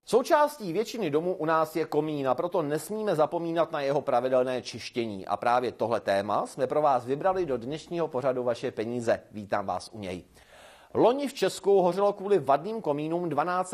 Součástí většiny domů u nás je komín, a proto nesmíme zapomínat na jeho pravidelné čištění. A právě tohle téma jsme pro vás vybrali do dnešního pořadu Vaše peníze. Vítám vás u něj. Loni v Česku hořelo kvůli vadným komínům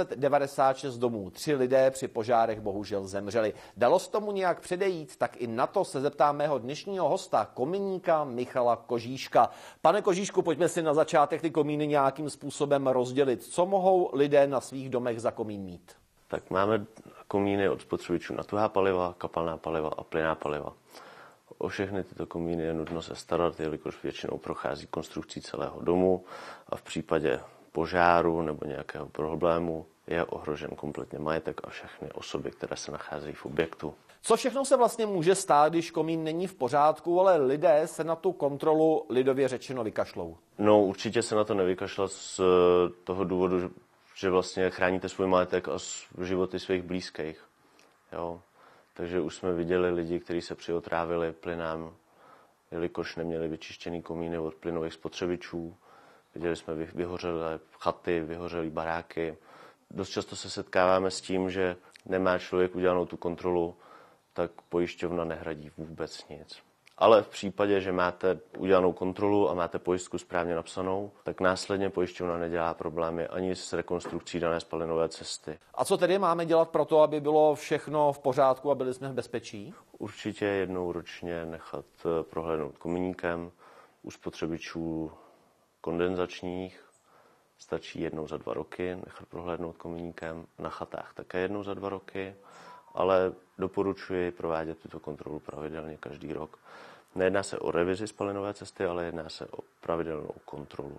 1296 domů. 3 lidé při požárech bohužel zemřeli. Dalo se tomu nějak předejít? Tak i na to se zeptám mého dnešního hosta, kominíka Michala Kožíška. Pane Kožíšku, pojďme si na začátek ty komíny nějakým způsobem rozdělit. Co mohou lidé na svých domech za komín mít? Tak máme komíny od spotřebičů na tuhá paliva, kapalná paliva a plynná paliva. O všechny tyto komíny je nutno se starat, jelikož většinou prochází konstrukcí celého domu a v případě požáru nebo nějakého problému je ohrožen kompletně majetek a všechny osoby, které se nacházejí v objektu. Co všechno se vlastně může stát, když komín není v pořádku, ale lidé se na tu kontrolu lidově řečeno vykašlou? No, určitě se na to nevykašlat z toho důvodu, že vlastně chráníte svůj majetek a životy svých blízkých. Jo. Takže už jsme viděli lidi, kteří se přiotrávili plynem, jelikož neměli vyčištěný komíny od plynových spotřebičů. Viděli jsme vyhořelé chaty, vyhořelé baráky. Dost často se setkáváme s tím, že nemá člověk udělanou tu kontrolu, tak pojišťovna nehradí vůbec nic. Ale v případě, že máte udělanou kontrolu a máte pojistku správně napsanou, tak následně pojišťovna nedělá problémy ani s rekonstrukcí dané spalinové cesty. A co tedy máme dělat pro to, aby bylo všechno v pořádku a byli jsme v bezpečí? Určitě jednou ročně nechat prohlédnout kominíkem. U spotřebičů kondenzačních stačí jednou za 2 roky nechat prohlédnout kominíkem. Na chatách také jednou za 2 roky, ale doporučuji provádět tuto kontrolu pravidelně každý rok. Nejedná se o revizi spalinové cesty, ale jedná se o pravidelnou kontrolu.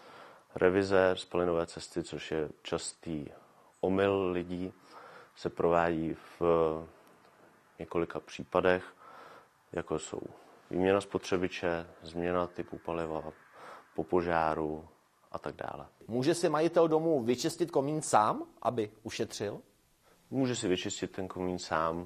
Revize spalinové cesty, což je častý omyl lidí, se provádí v několika případech, jako jsou výměna spotřebiče, změna typu paliva, po požáru a tak dále. Může si majitel domu vyčistit komín sám, aby ušetřil? Může si vyčistit ten komín sám,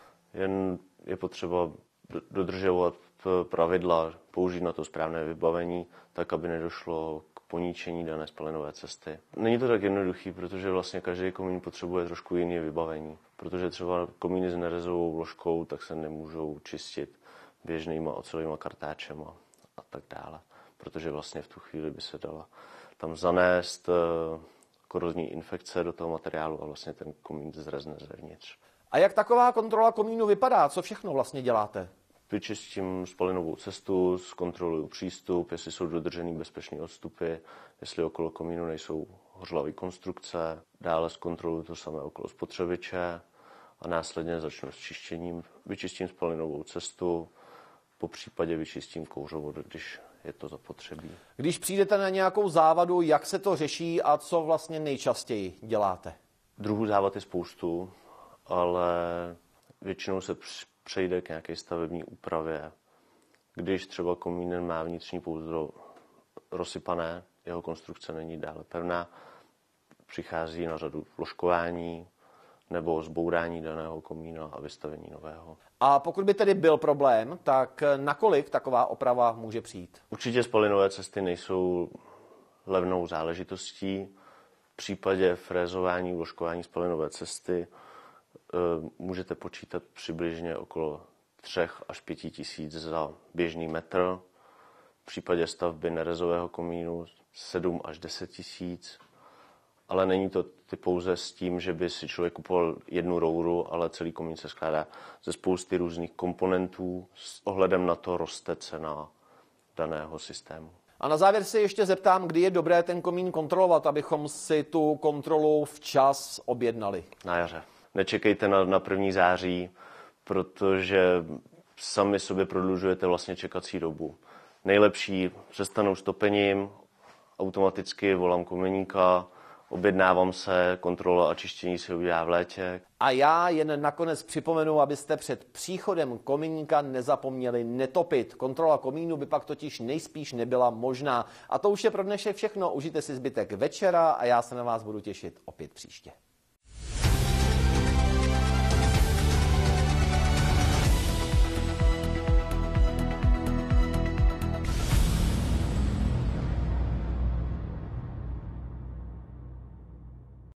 jen je potřeba dodržovat pravidla, použít na to správné vybavení, tak, aby nedošlo k poníčení dané spalinové cesty. Není to tak jednoduchý, protože vlastně každý komín potřebuje trošku jiné vybavení. Protože třeba komíny s nerezovou vložkou, tak se nemůžou čistit běžnýma ocelovýma kartáčema a tak dále. Protože vlastně v tu chvíli by se dala tam zanést korozní infekce do toho materiálu a vlastně ten komín zrezne zevnitř. A jak taková kontrola komínu vypadá? Co všechno vlastně děláte? Vyčistím spalinovou cestu, zkontroluju přístup, jestli jsou dodržený bezpečné odstupy, jestli okolo komínu nejsou hořlavé konstrukce. Dále zkontroluju to samé okolo spotřebiče a následně začnu s čištěním. Vyčistím spalinovou cestu, po případě vyčistím kouřovod, když je to zapotřebí. Když přijdete na nějakou závadu, jak se to řeší a co vlastně nejčastěji děláte? Druhů závad je spoustu, ale většinou se přejde k nějaké stavební úpravě. Když třeba komín má vnitřní pouzdro rozsypané, jeho konstrukce není dále pevná, přichází na řadu vložkování nebo zbourání daného komína a vystavení nového. A pokud by tedy byl problém, tak nakolik taková oprava může přijít? Určitě spalinové cesty nejsou levnou záležitostí. V případě frézování, vložkování spalinové cesty můžete počítat přibližně okolo 3 až 5 tisíc za běžný metr. V případě stavby nerezového komínu 7 až 10 tisíc. Ale není to pouze s tím, že by si člověk kupoval jednu rouru, ale celý komín se skládá ze spousty různých komponentů. S ohledem na to roste cena daného systému. A na závěr se ještě zeptám, kdy je dobré ten komín kontrolovat, abychom si tu kontrolu včas objednali. Na jaře. Nečekejte na 1. září, protože sami sobě prodlužujete vlastně čekací dobu. Nejlepší přestanu s topením, automaticky volám kominíka, objednávám se, kontrola a čištění se udělá v létě. A já jen nakonec připomenu, abyste před příchodem komíníka nezapomněli netopit. Kontrola komínu by pak totiž nejspíš nebyla možná. A to už je pro dnešek všechno. Užijte si zbytek večera a já se na vás budu těšit opět příště.